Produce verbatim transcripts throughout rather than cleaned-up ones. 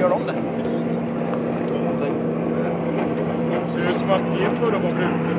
göra om det. Ser ut som att Jimbo då var bruten.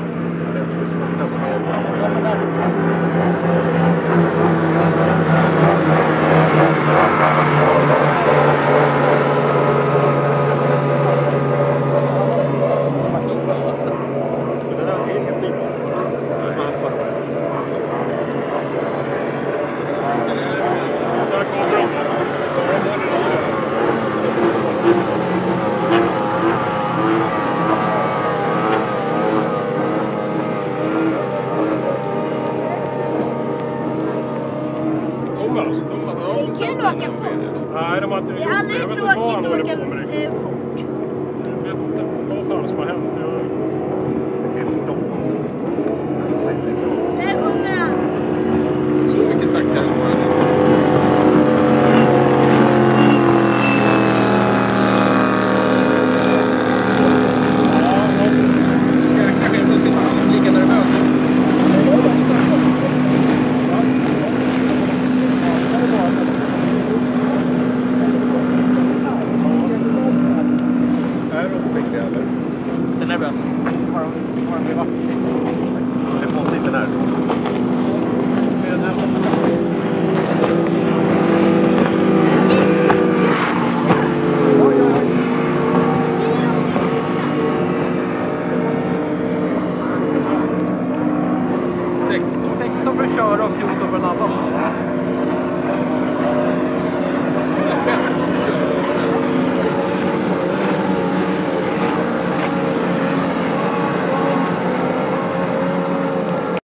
Nej, de har inte... Det är aldrig tråkigt att åka eh, fort. Jag vet inte vad fan som har hänt. Där kommer han. Så mycket sakta. Jag kanske inte sitter alls lika nervös. Den är nervös. Har de blivit vatten? Det är mått inte där. sexton för att köra och fjorton för en annan.